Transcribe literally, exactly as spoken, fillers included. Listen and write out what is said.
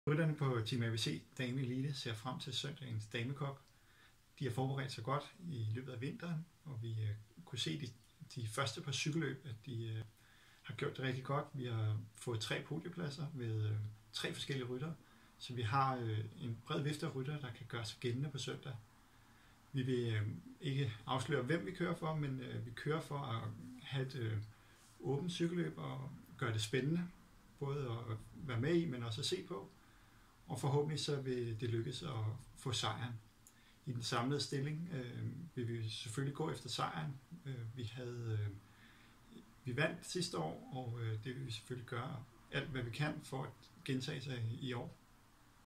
Rytterne på Team A B C Dame Elite ser frem til søndagens damekop. De har forberedt sig godt i løbet af vinteren, og vi øh, kunne se de, de første par cykelløb, at de øh, har gjort det rigtig godt. Vi har fået tre podiepladser med øh, tre forskellige ryttere, så vi har øh, en bred vifte af ryttere, der kan gøre sig gældende på søndag. Vi vil øh, ikke afsløre, hvem vi kører for, men øh, vi kører for at have et øh, åbent cykelløb og gøre det spændende, både at være med i, men også at se på. Og forhåbentlig så vil det lykkes at få sejren. I den samlede stilling øh, vil vi selvfølgelig gå efter sejren. Øh, vi, havde, øh, vi vandt sidste år, og øh, det vil vi selvfølgelig gøre alt, hvad vi kan for at gentage sig i år.